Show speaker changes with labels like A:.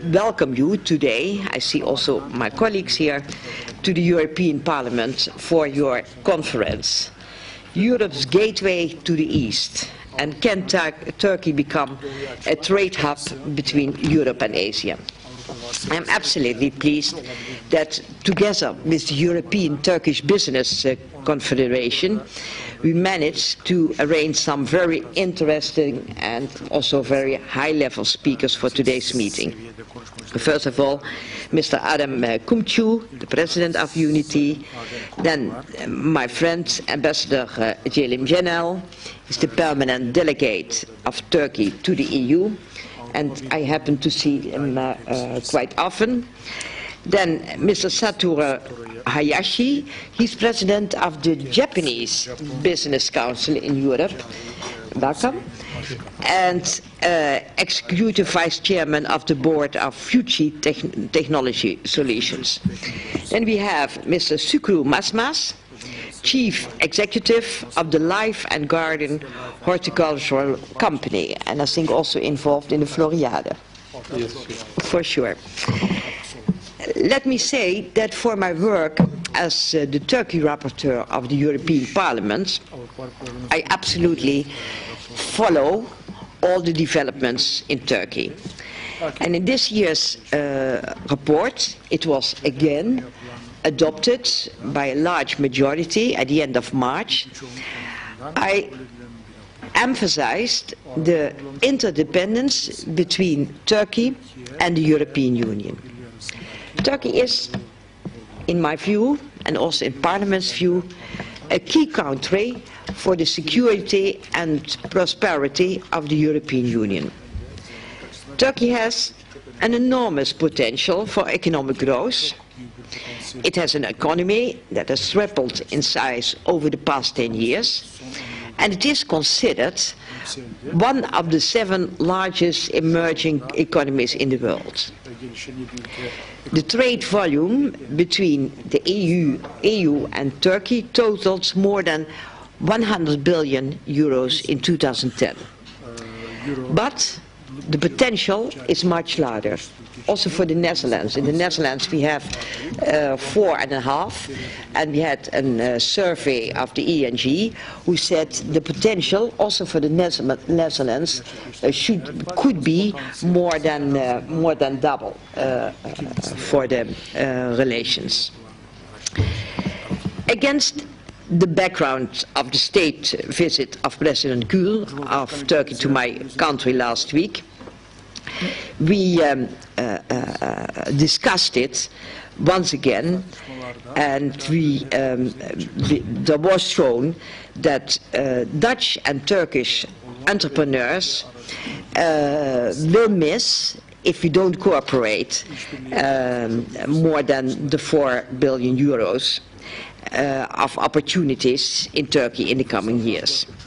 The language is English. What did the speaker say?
A: welcome you today, I see also my colleagues here, to the European Parliament for your conference. Europe's gateway to the East, and can Turkey become a trade hub between Europe and Asia? I am absolutely pleased that together with the European Turkish Business Confederation, we managed to arrange some very interesting and also very high-level speakers for today's meeting. First of all, Mr. Adem Kumcu, the President of Unity, then my friend Ambassador Celim Cenel, is the permanent delegate of Turkey to the EU, and I happen to see him quite often. Then Mr. Satoru Hayashi, he's president of the Japanese Business Council in Europe. Welcome. And executive vice chairman of the board of Fuji Technology Solutions. Then we have Mr. Sukru Masmas, chief executive of the Life and Garden Horticultural Company, and I think also involved in the Floriade. Yes, for sure. Let me say that for my work as the Turkey rapporteur of the European Parliament, I absolutely follow all the developments in Turkey. And in this year's report, it was again adopted by a large majority at the end of March. I emphasized the interdependence between Turkey and the European Union. Turkey is, in my view, and also in Parliament's view, a key country for the security and prosperity of the European Union. Turkey has an enormous potential for economic growth. It has an economy that has tripled in size over the past 10 years, and it is considered one of the 7 largest emerging economies in the world. The trade volume between the EU and Turkey totals more than 100 billion euros in 2010. But the potential is much larger. Also for the Netherlands. In the Netherlands we have 4.5, and we had a survey of the ENG who said the potential also for the Netherlands could be more than double for the relations. Against the background of the state visit of President Gül of Turkey to my country last week, we discussed it once again, and there was shown that Dutch and Turkish entrepreneurs will miss, if we don't cooperate, more than the 4 billion euros of opportunities in Turkey in the coming years.